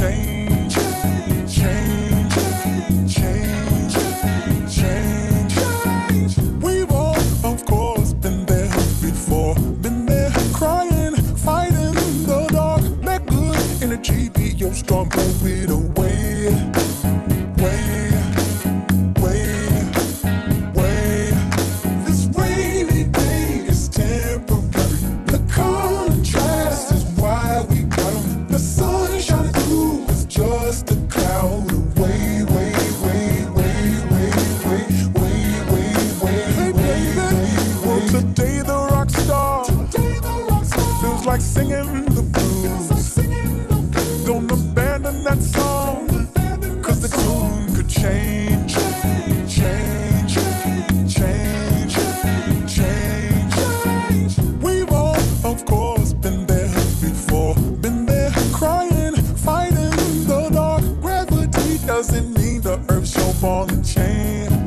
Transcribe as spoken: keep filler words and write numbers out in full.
change, change, change, change. We've all, of course, been there before. Been there crying, fighting in the dark. Let good energy be your strong, blow it away, way, way, way. This rainy day is temporary. The contrast is why we got 'em. The sun shining through is just a cloud away, way, way, way, way, way, way, way, way, hey, baby. Well, today the rock star feels like singing the blues. Don't abandon that song, cause the tune could change, change, change, change. We've all, of course, been there before. Been there crying, fighting in the dark. Gravity doesn't mean the earth's your ball and chain.